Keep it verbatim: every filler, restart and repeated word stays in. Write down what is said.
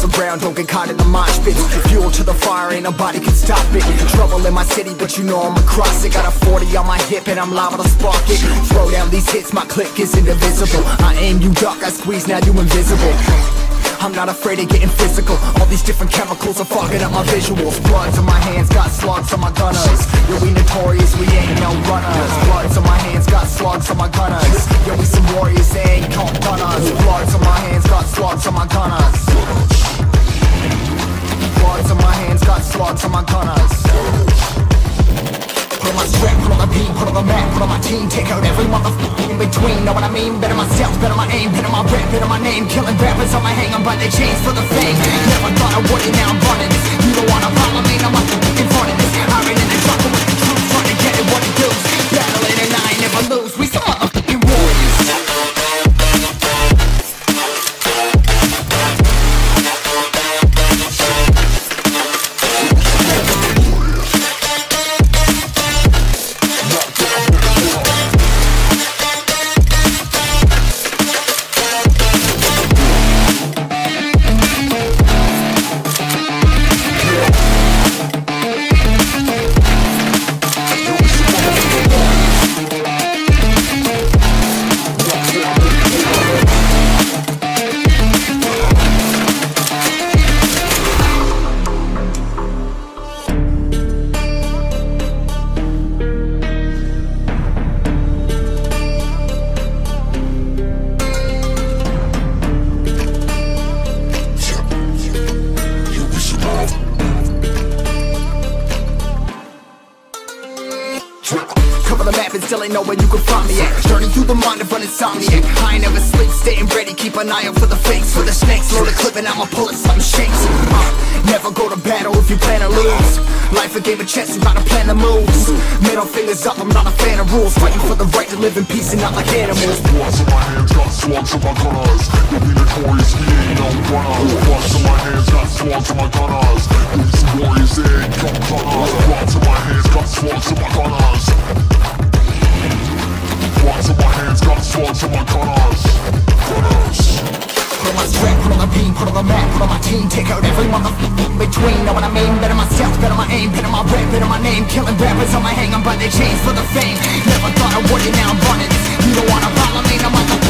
the ground, don't get caught in the mosh pit. Fuel to the fire, ain't nobody can stop it. Trouble in my city, but you know I'm across it. Got a forty on my hip and I'm liable to spark it. Throw down these hits, my click is indivisible. I aim, you duck, I squeeze, now you invisible. I'm not afraid of getting physical. All these different chemicals are fogging up my visuals. Bloods on my hands, got slugs on my gunners. Yo, we notorious, we ain't no runners. Bloods on my hands, got slugs on my gunners. Yo, we some warriors, they ain't no gunners. Bloods on my hands, got slugs on my gunners. Bloods on my hands, got slugs on my gunners. Put on my strap, put on the beat, put on the map, put on my team. Take out every motherfucker in between. Know what I mean? Better myself, better my aim, better my rap, better my name. Killing rappers on my hang on by their chains for the fame. Never thought I would it, now I'm running this. You don't wanna follow me, I'm up in front of this. I ran in the truck with the troops, trying to get it what it does. Battling and I ain't never lose. We some motherfucking warriors. Cover the map and still ain't know where you can find me at. Journey through the mind of an insomniac. I ain't never sleep, staying ready, keep an eye out for the fakes. For the snakes, load a clip and I'ma pull it, something shakes. uh, Never go to battle if you plan to lose. Life a game of chess, you gotta plan the moves. Middle fingers up, I'm not a fan of rules. Fighting for the right to live in peace and not like animals. Bloods in my hands, got slugs in my gunners. You'll be notorious, we ain't no runners. Bloods in my hands, got slugs in my gunners. You'll be some warriors, they ain't no gunners. Bloods in my hands, got slugs in my gunners. Bloods in my hands, got slugs in my gunners. Gunners. Put on my strap, put on the beam, put on the map, put on my team. Take out every motherfucker in between. Know what I mean? Better myself, better my aim, better my rap, better my name. Killing rappers on my hang on by their chains for the fame. Never thought I would it, now I'm running this. You don't wanna follow me, no motherfucker.